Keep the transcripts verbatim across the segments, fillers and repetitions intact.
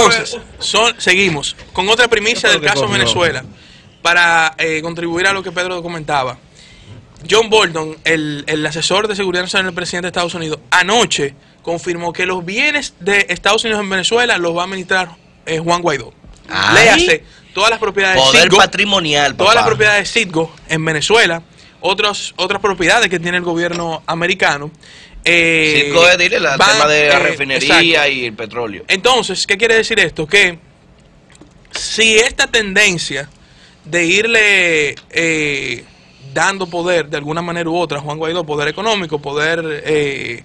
Entonces, son, seguimos con otra primicia del caso Venezuela para eh, contribuir a lo que Pedro comentaba. John Bolton, el, el asesor de seguridad nacional del presidente de Estados Unidos, anoche confirmó que los bienes de Estados Unidos en Venezuela los va a administrar eh, Juan Guaidó. Ay. Léase todas las propiedades poder Citgo, patrimonial, todas papá. las propiedades Citgo en Venezuela, otros, otras propiedades que tiene el gobierno americano. Eh, Citgo es dile, la van, tema de la eh, refinería exacto. y el petróleo. Entonces, ¿qué quiere decir esto? Que si esta tendencia de irle eh, dando poder de alguna manera u otra a Juan Guaidó, poder económico, poder, eh,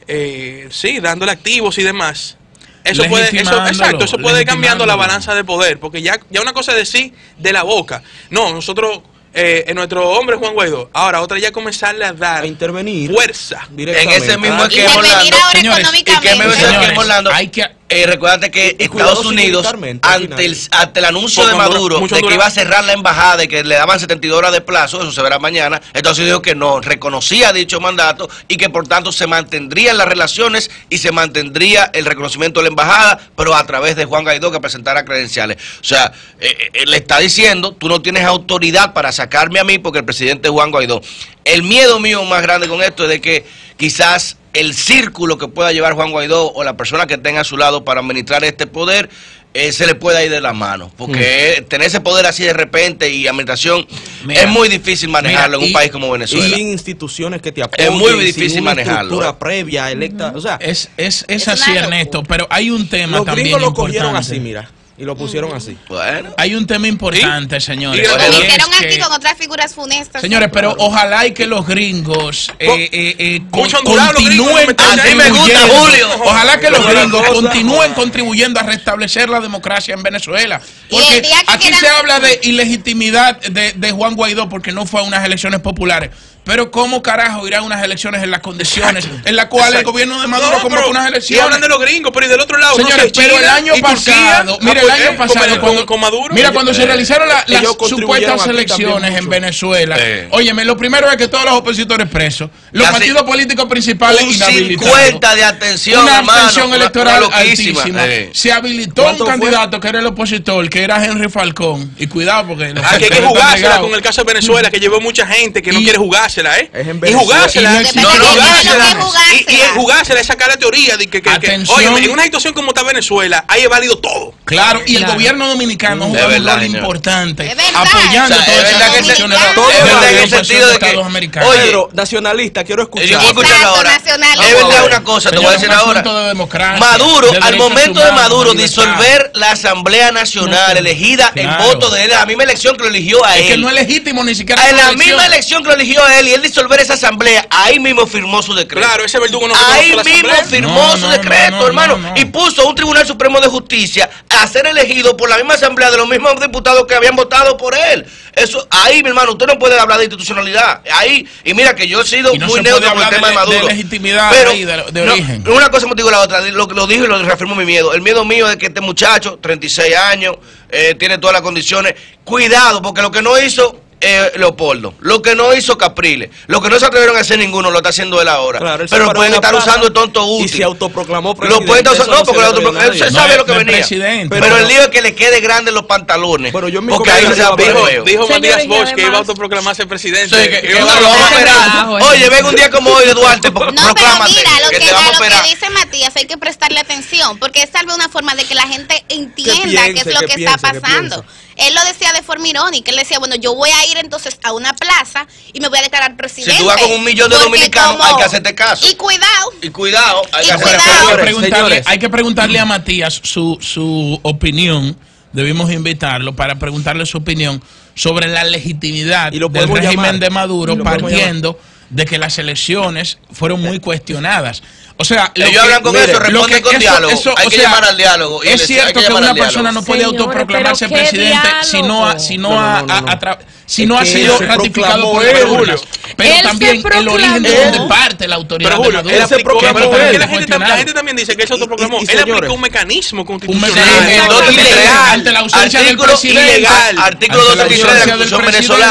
eh, sí, dándole activos y demás, eso puede, eso, exacto, eso puede ir cambiando la balanza de poder, porque ya, ya una cosa es decir de la boca, no, nosotros, eh, en nuestro hombre Juan Guaidó, ahora otra ya comenzarle a dar a intervenir fuerza en ese mismo esquema Orlando, señores, y que me señores, Orlando, hay que Eh, recuérdate que y Estados Unidos, ante el, ante el anuncio Por de Maduro de que dura. iba a cerrar la embajada y que le daban setenta y dos horas de plazo, eso se verá mañana, entonces dijo que no, reconocía dicho mandato y que por tanto se mantendrían las relaciones y se mantendría el reconocimiento de la embajada, pero a través de Juan Guaidó que presentara credenciales. O sea, eh, eh, le está diciendo, tú no tienes autoridad para sacarme a mí porque el presidente es Juan Guaidó. El miedo mío más grande con esto es de que quizás el círculo que pueda llevar Juan Guaidó o la persona que tenga a su lado para administrar este poder eh, se le pueda ir de la mano, porque mm. tener ese poder así de repente y administración mira, es muy difícil manejarlo mira, en un y, país como Venezuela. Y sin instituciones que te apoyen, es muy difícil sin una manejarlo. estructura previa, electa, o sea, es, es, es así, Ernesto, pero hay un tema los también gringos lo importante. cogieron así, mira. Y lo pusieron así. Bueno. Hay un tema importante, ¿Sí? señores. Y lo hicieron que, aquí con otras figuras funestas. Señores, pero ojalá y que los gringos eh, eh, eh, con, continúen contribuyendo. Ojalá que los gringos continúen contribuyendo a restablecer la democracia en Venezuela. Porque aquí se habla de ilegitimidad de, de Juan Guaidó porque no fue a unas elecciones populares. Pero ¿cómo carajo irá a unas elecciones en las condiciones Exacto. en las cuales Exacto. el gobierno de Maduro no, convocó unas elecciones? Y hablan de los gringos, pero y del otro lado. Señores, no sé, pero China, el año pasado, mira el año pasado, con, cuando, con Maduro, mira cuando eh, se realizaron la, las supuestas elecciones en Venezuela, eh. óyeme, lo primero es que todos los opositores presos, los Casi partidos políticos principales un inhabilitados, cincuenta de atención, una hermano, abstención electoral una altísima, eh. se habilitó un candidato que era el opositor, que era Henry Falcón, y cuidado porque aquí hay que jugársela con el caso de Venezuela, que llevó mucha gente que no quiere jugársela, ¿eh? Y jugársela. No, no, jugársela. Y, y jugársela, es sacar la teoría de que, que, que oye, en una situación como está Venezuela, ahí es válido todo. Claro, y el gobierno dominicano juega un rol importante, apoyando todas esas soluciones en el sentido de que, oye, Pedro, nacionalista, quiero escuchar. Yo voy a escuchar ahora. Es verdad una cosa, te voy a decir ahora. Maduro, al momento de Maduro disolver la Asamblea Nacional elegida en voto de él, la misma elección que lo eligió a él. Es que no es legítimo ni siquiera. En la misma elección que lo eligió a él y él disolver esa asamblea, ahí mismo firmó su decreto. Claro, ese verdugo no Ahí mismo firmó no, su no, decreto, no, no, hermano, no, no. y puso un Tribunal Supremo de Justicia a ser elegido por la misma asamblea de los mismos diputados que habían votado por él. Eso, ahí, mi hermano, usted no puede hablar de institucionalidad. Ahí, y mira que yo he sido no muy neutro con el tema de, de Maduro. De legitimidad pero, ahí, de, de no, origen. Una cosa me digo la otra, lo, lo dijo y lo reafirmó mi miedo. El miedo mío es que este muchacho, treinta y seis años, eh, tiene todas las condiciones. Cuidado, porque lo que no hizo Eh, Leopoldo, lo que no hizo Capriles, lo que no se atrevieron a hacer ninguno, lo está haciendo él ahora. Claro, pero pueden estar plaza, usando el tonto útil. Y se autoproclamó presidente. Lo pueden usar, no, porque no autoproclamó, él se sabe no, lo que venía. Presidente. Pero, pero el lío es que le quede grande los pantalones. Pero yo porque ahí se dijo, dijo Matías Bosch que iba a autoproclamarse presidente. Sí, que, que, que no, lo vamos a esperar. Oye, ven un día como hoy, Duarte, no, proclámate. Pero mira, lo que, que, que, lo que dice Matías, hay que prestarle atención, porque es tal vez una forma de que la gente entienda qué es lo que, que piense, está pasando. Él lo decía de forma irónica, él decía, bueno, yo voy a ir entonces a una plaza y me voy a declarar presidente. Si tú vas con un millón de dominicanos, como, hay que hacerte caso. Y cuidado. Y cuidado, hay, y que, cuidado. Hay, que preguntarle, hay que preguntarle a Matías su, su opinión, debimos invitarlo para preguntarle su opinión sobre la legitimidad del régimen llamar. de Maduro, partiendo de que las elecciones fueron muy cuestionadas. O sea, ellos que, hablan con mire, eso, responden con eso, diálogo. Eso, hay que sea, llamar al diálogo. Es cierto que, que una persona no puede Señores, autoproclamarse presidente si no ha, si no no, ha, no, no, no. A, a, si no ha sido ratificado por el Julio. Pero él también el origen de donde parte la autoridad pero, Julio, de Maduro. Él se proclamó, pero él. La, gente, la gente también dice que él se autoproclamó. Él aplicó un mecanismo constitucional ilegal ante la ausencia del presidente. Artículo doce de la Constitución venezolana.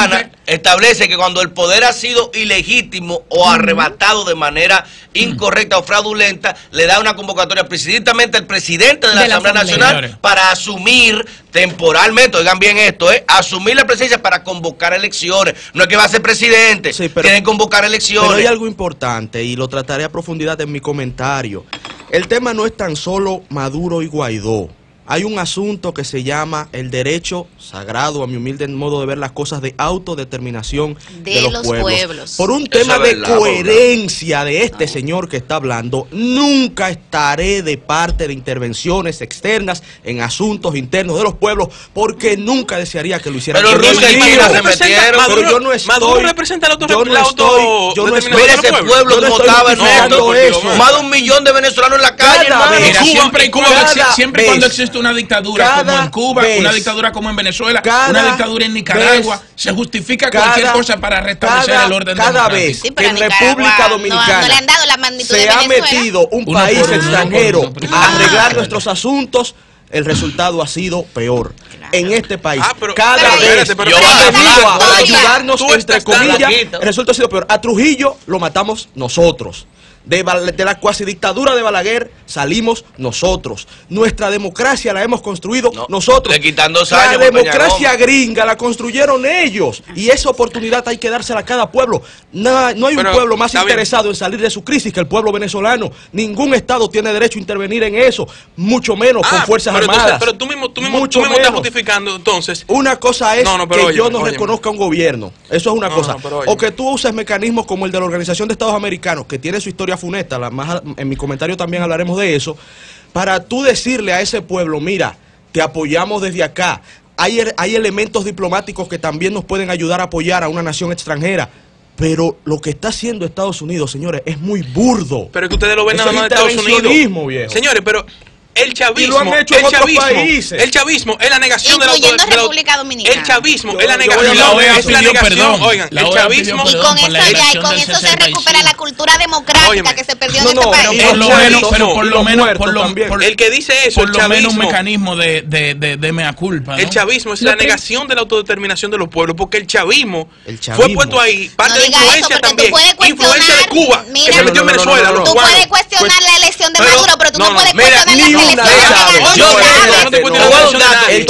establece que cuando el poder ha sido ilegítimo o arrebatado de manera incorrecta o fraudulenta, le da una convocatoria precisamente al presidente de la, de la Asamblea Nacional señores. para asumir temporalmente, oigan bien esto, ¿eh? asumir la presidencia para convocar elecciones. No es que va a ser presidente, sí, pero, tienen que convocar elecciones. Pero hay algo importante y lo trataré a profundidad en mi comentario. El tema no es tan solo Maduro y Guaidó. Hay un asunto que se llama el derecho sagrado, a mi humilde modo de ver las cosas, de autodeterminación de, de los, los pueblos. pueblos. Por un tema de verdad, coherencia verdad. de este no. señor que está hablando, nunca estaré de parte de intervenciones externas en asuntos internos de los pueblos, porque nunca desearía que lo hicieran. Pero Rusia y China se metieron. Maduro, pero yo no estoy. Maduro representa la auto, yo no la estoy. Yo no estoy. Mira ese pueblo como estaba en eso. Más de un millón de venezolanos en la calle, hermano. Siempre siempre cuando existe una dictadura cada como en Cuba, vez, una dictadura como en Venezuela, una dictadura en Nicaragua, vez, se justifica cualquier cada, cosa para restablecer cada, el orden cada democrático. Vez sí, que en República Dominicana no, no le han dado la magnitud se de ha metido un una país por, extranjero por, por, por, a arreglar ah, nuestros asuntos, el resultado ha sido peor. Claro. En este país, ah, pero, cada pero, vez espérate, pero, yo he venido a ayudarnos, entre comillas, el resultado ha sido peor. A Trujillo lo matamos nosotros. De, de la cuasi dictadura de Balaguer salimos nosotros. Nuestra democracia la hemos construido no, nosotros. Quitando la años, democracia gringa la construyeron ellos. Y esa oportunidad hay que dársela a cada pueblo. No, no hay Pero, un pueblo más interesado bien. en salir de su crisis que el pueblo venezolano. Ningún Estado tiene derecho a intervenir en eso, mucho menos ah, con fuerzas pero armadas. Entonces, pero tú mismo, tú mismo, tú mismo estás justificando entonces. Una cosa es no, no, que oye, yo no oye, reconozca un gobierno. Eso es una no, cosa. No, o que tú uses mecanismos como el de la Organización de Estados Americanos, que tiene su historia funesta, la más, en mi comentario también hablaremos de eso, para tú decirle a ese pueblo, mira, te apoyamos desde acá. Hay, hay elementos diplomáticos que también nos pueden ayudar a apoyar a una nación extranjera. Pero lo que está haciendo Estados Unidos, señores, es muy burdo. Pero que ustedes lo ven nada más de Estados Unidos. Viejo. Señores, pero el chavismo, el chavismo, el chavismo es la negación de la, de la República Dominicana. El chavismo yo, es la negación, la O E A es la negación. Perdón, oigan, el chavismo y con eso ya y con eso se recupera la cultura democrática Óyeme. que se perdió no, en este no, país. Por lo menos, pero por lo menos, por lo por, el que dice eso, por lo menos un mecanismo de de de, de mea culpa. ¿no? El chavismo es la negación de la autodeterminación de los pueblos, porque el chavismo fue puesto ahí parte de influencia también, influencia de Cuba que se metió en Venezuela. Tú puedes cuestionar la elección de Maduro, pero tú no puedes cuestionar la elección. Yo no te puedo dar el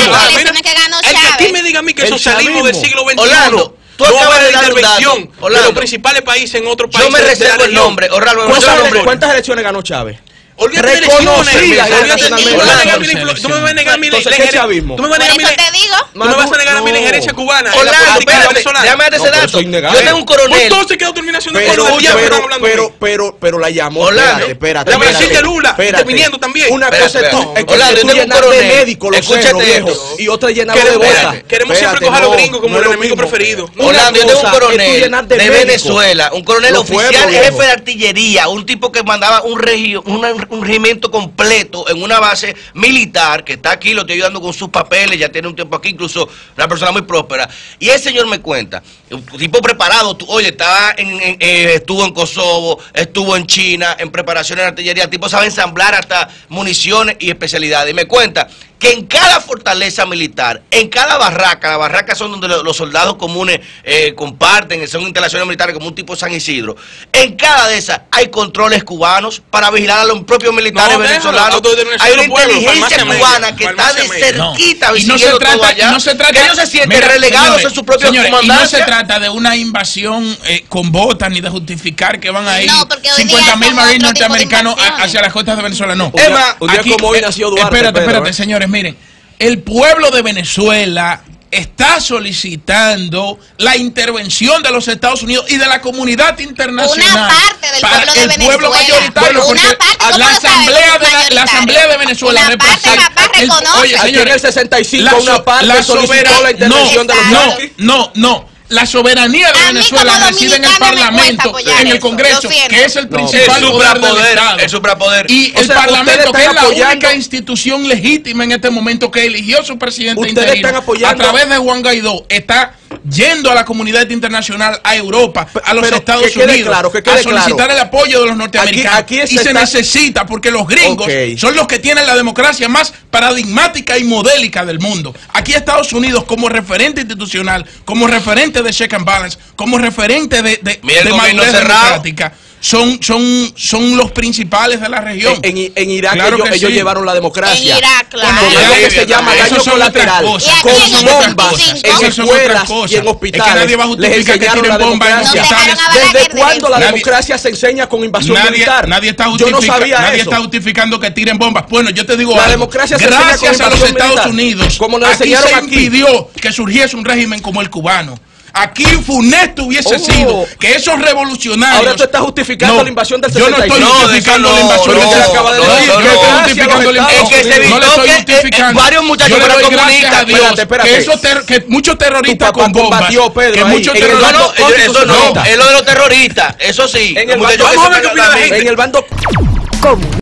que ganó Chávez. El que aquí me diga a mí que el socialismo del siglo veintiuno Tú no acabas de dar intervención de los principales países en otros países. Yo me reservo el nombre. ¿Cuántas elecciones ganó Chávez? Olvídate de elecciones. Tú me vas a negar mi injerencia. Tú me vas a negar mi Tú me vas a negar a mi injerencia cubana. Déjame dar ese dato. Yo tengo un coronel. Entonces, ¿qué determinación de pueblo? Pero, pero, pero la llamó. Espérate, espérate. La Brasil de Lula, interviniendo también. Una cosa es tú llenar de médico los cerros viejos y otra llenar de botas. Queremos siempre coger a los gringos como el enemigo preferido. Orlando, yo tengo un coronel de Venezuela, un coronel oficial jefe de artillería, un tipo que mandaba un regio, un regimiento completo en una base militar que está aquí, lo estoy ayudando con sus papeles, ya tiene un tiempo aquí, incluso una persona muy próspera. Y el señor me cuenta, un tipo preparado, tú, oye, estaba en, en, eh, estuvo en Kosovo, estuvo en China, en preparación en artillería, el tipo sabe ensamblar hasta municiones y especialidades. Y me cuenta que en cada fortaleza militar, en cada barraca, las barracas son donde los soldados comunes eh, comparten, son instalaciones militares como un tipo San Isidro, en cada de esas hay controles cubanos para vigilar a los propios militares no, venezolanos. Hay una inteligencia cubana que está de cerquita no. vigilando no todo allá, no se trata, que ellos se sienten mira, relegados señores, en su propio comandancia. Y no se trata de una invasión eh, con botas ni de justificar que van a ir no, cincuenta mil marines norteamericanos hacia las costas de Venezuela, no. Un día, un día aquí, como hoy nació Duarte. Espérate, Pedro, espérate, eh. señores, miren, el pueblo de Venezuela está solicitando la intervención de los Estados Unidos y de la comunidad internacional. Una parte del para pueblo de el Venezuela. pueblo mayoritario, porque una parte, la asamblea de la, la asamblea de Venezuela una parte, papá, el, oye, señores, en el sesenta y cinco la, una parte la solicitó la intervención no, de los no, no, no. La soberanía de Venezuela reside en el Parlamento, en el Congreso, que es el principal no, poder del poder, Estado. El suprapoder. Y o el sea, Parlamento, que es la única institución legítima en este momento que eligió su presidente interino a través de Juan Guaidó, está yendo a la comunidad internacional, a Europa, a los Pero Estados que Unidos, claro, que a solicitar claro. el apoyo de los norteamericanos. Aquí, aquí y se está... necesita, porque los gringos okay. son los que tienen la democracia más paradigmática y modélica del mundo. Aquí Estados Unidos, como referente institucional, como referente de check and balance, como referente de, de, de madurez democrática, Son, son, son los principales de la región. En, en, en Irak claro ellos, ellos sí. llevaron la democracia. En Irak, claro. Con algo que se llama daño colateral. Con bombas en escuelas y en hospitales. Les enseñaron la democracia. ¿Desde cuándo la democracia se enseña con invasión nadie, militar? Nadie está yo no sabía nadie eso. está justificando que tiren bombas. Bueno, yo te digo la algo. democracia se Gracias con a los Estados militar. Unidos, como lo aquí enseñaron se aquí. impidió que surgiese un régimen como el cubano. Aquí funesto hubiese oh. sido que esos revolucionarios. Ahora tú estás justificando no, la invasión del sesenta y seis. Yo no estoy justificando no, la invasión no, del sesenta y seis. no, No, no, no, yo estoy no, justificando la invasión. Es que se evitó no le estoy que justificando. Eh, varios muchachos yo le doy comunistas. gracias a Dios espérate, espérate. que, esos ter que muchos terroristas con bombas. Combatió, Pedro, que ahí, muchos en terroristas. No, no, eso no. Es lo de los terroristas. Eso sí. En el bando. Vamos a ver qué opina la gente. En el bando.